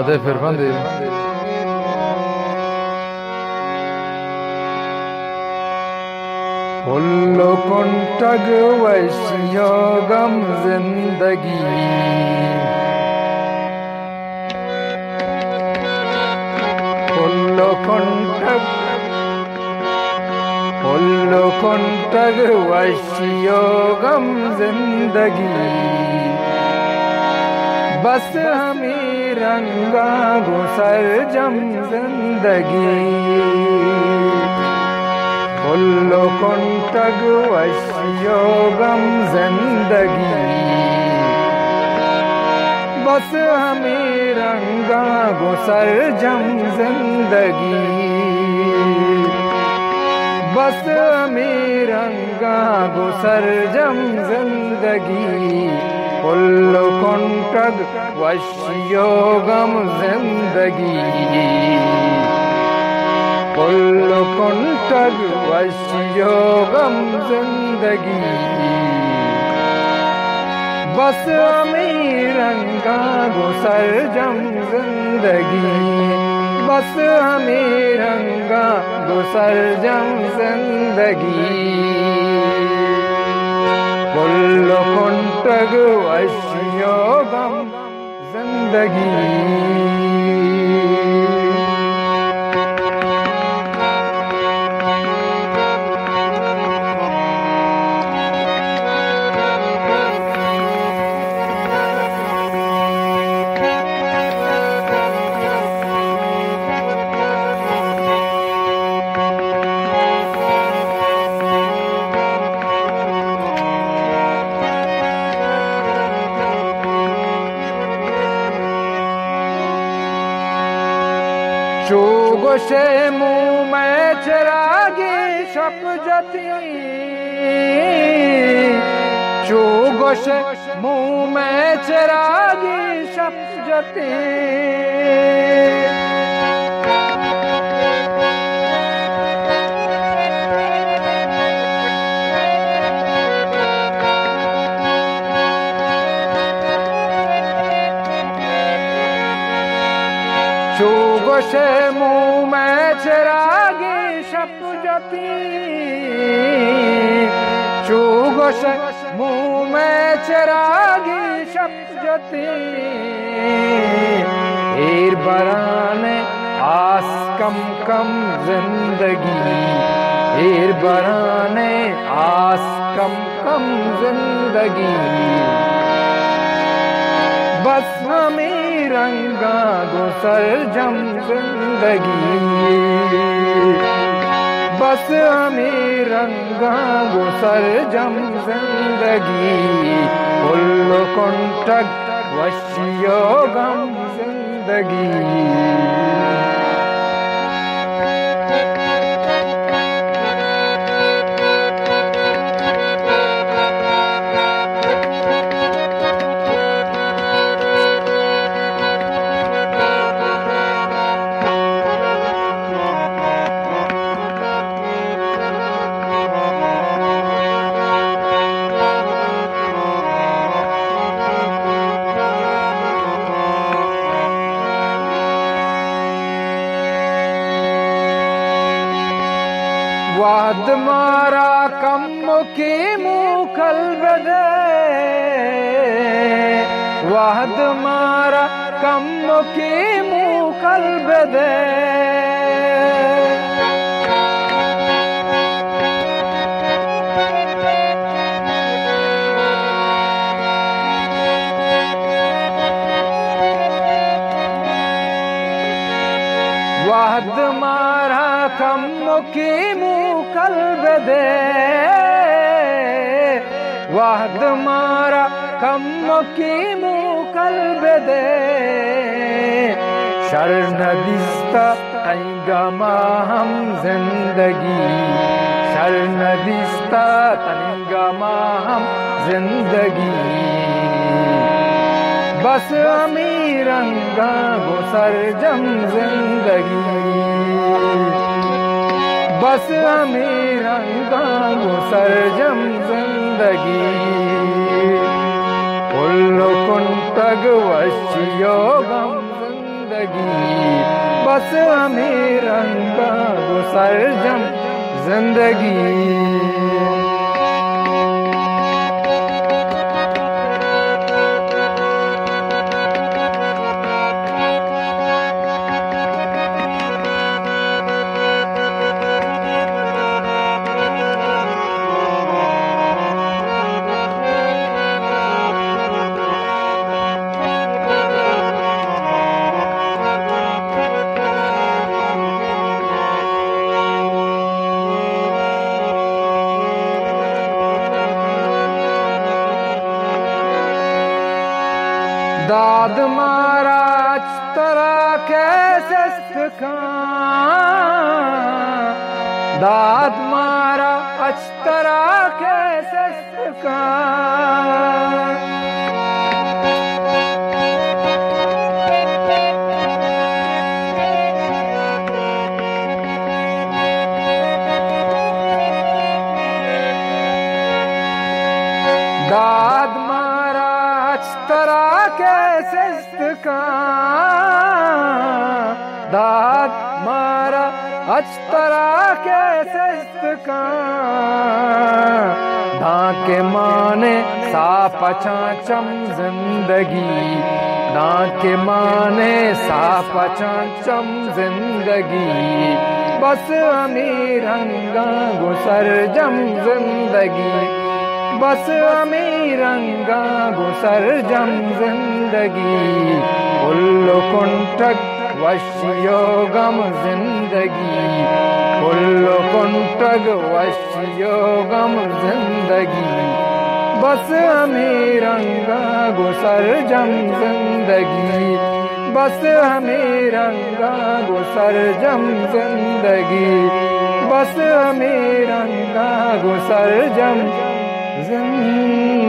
Ade Ferhandi. Ullo kontag vaishyogam zindagi. Ullo kontag vaishyogam zindagi. बस हमें रंगा गुसर जम जिंदगी उल्लो कुंटग वश्योगम जिंदगी बस हमें रंगा गुसर जम जिंदगी बस हमें रंगा गुसर जम जिंदगी उल्लो कुंटग वश्योगम जिंदगी उल्लो कुंटग वश्योगम जिंदगी बस हमें रंगा गुसर जम जिंदगी बस हमें रंगा गुसर जम जिंदगी उल्लो कुंटग वश्योगम जिंदगी चोगोशे मुँह में चिरागी शप जती चोगोशे मुँह में चिरागी शप जती चोगोशे मुँह में चिरागी शप जती चोगोशे मुँह में चिरागी शप जती एर बराने आस कम कम जिंदगी एर बराने आस कम कम जिंदगी बस हमें रंगा गुसर जम जिंदगी बस हमें रंगा गुसर जम जिंदगी उल्लो कुंटग वश्योगम जिंदगी वाद मारा कम की मुखल बदे वाद मारा कम की मुखल बदे वाद मारा कम की मुखल बदे वाद मारा कम की मुखल बदे शरण दिस्ता तंगमा हम जिंदगी शरण दिस्ता तंगमा हम जिंदगी बस हमें रंगा गुसर जम जिंदगी बस हमें रंगा गुसर जम जिंदगी उल्लो कुंटग वश्योगम जिंदगी जिंदगी, बस हमें रंगा गुजर जम जिंदगी। दाद मारा अचतरा कैसे सिखा, दाद मारा अचतरा कैसे सिखा। दाद मारा अचतरा कैसे सिखा, दाद मारा अचतरा कैसे सिखा। धाके माने सापचा चम जिंदगी, धाके माने सापचा चम जिंदगी, बस हमें रंगा गुजर जम जिंदगी, बस हमें रंगा गुजर जम जिंदगी। उल्लू कुंठक वश्योगम जिंदगी, उल्लू कुंठक वश्योगम जिंदगी, बस हमें रंगा गुजर जम जिंदगी, बस हमें रंगा गुजर जम जिंदगी, बस हमें रंगा गुजर जम जिंदगी।